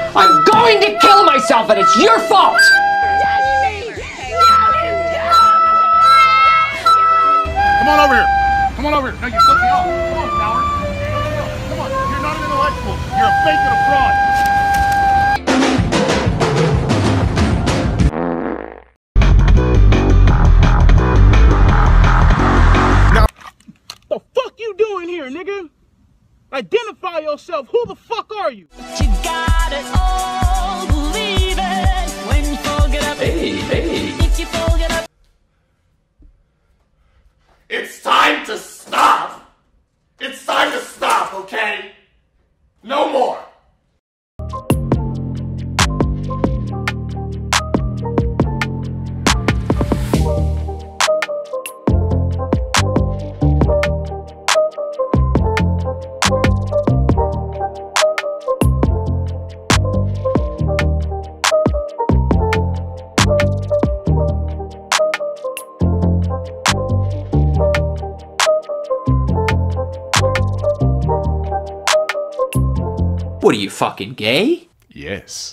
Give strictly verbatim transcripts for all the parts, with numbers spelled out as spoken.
I'm going to kill myself, and it's your fault! Come on over here. Come on over here. No, you flipped me off. Come on, coward. No, no, no. Come on. You're not an intellectual. You're a fake and a fraud. Now, the fuck you doing here, nigga? Identify yourself. Who the fuck are you? You got it all. Believe it when you forget up. Hey, hey. If you forget up. It's time to stop! It's time to stop, okay? No more! What are you, fucking gay? Yes.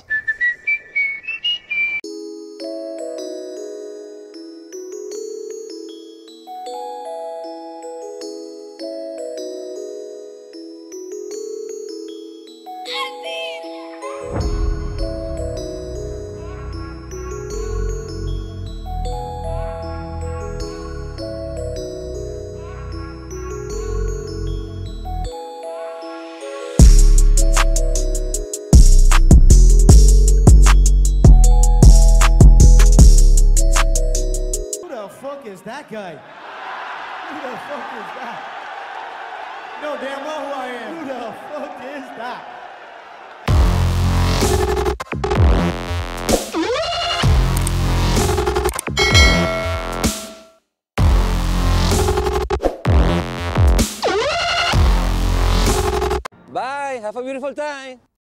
Is that guy? Who the fuck is that? No damn well who I am. Who the fuck is that? Bye, have a beautiful time.